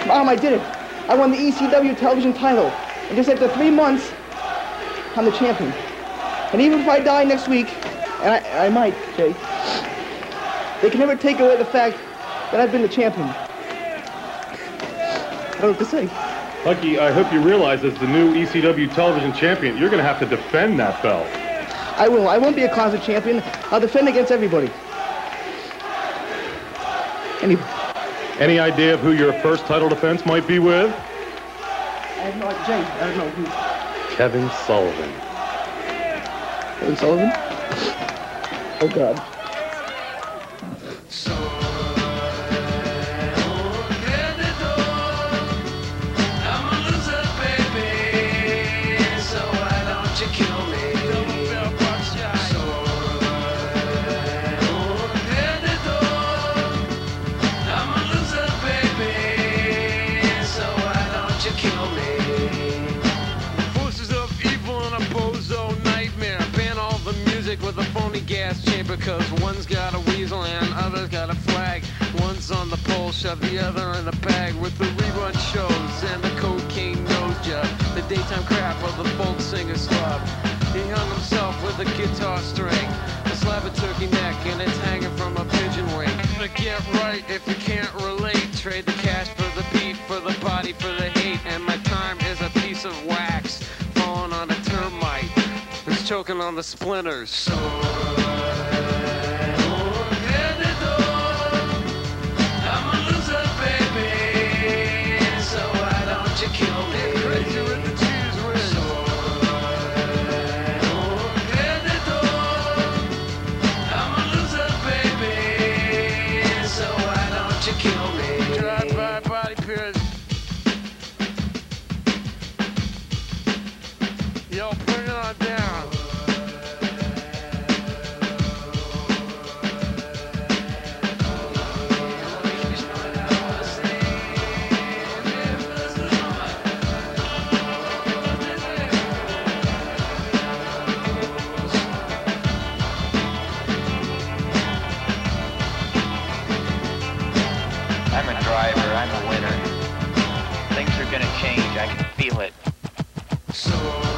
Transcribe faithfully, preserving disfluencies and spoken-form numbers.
Mom, I did it. I won the E C W television title. And just after three months, I'm the champion. And even if I die next week, and I, I might, Jay, they can never take away the fact that I've been the champion. I don't know what to say. Lucky, I hope you realize as the new E C W television champion, you're going to have to defend that belt. I will. I won't be a closet champion. I'll defend against everybody. Any, Any idea of who your first title defense might be with? I have no idea. Jay, I don't know who. Kevin Sullivan. Kevin Sullivan? Oh, God. With a phony gas chamber, cause one's got a weasel and other's got a flag. One's on the pole, shove the other in the bag. With the rerun shows and the cocaine nose job, the daytime crap of the folk singer's club. He hung himself with a guitar string, a slab of turkey neck, and it's hanging from a pigeon wing. But get right if you can't relate. Trade the cash for the beat, for the body, for the hate. And my time is a piece of wax falling on a termite. It's choking on the splinters. So yo, bring it on down. I'm a driver, I'm a winner. Things are gonna change, I can feel it. So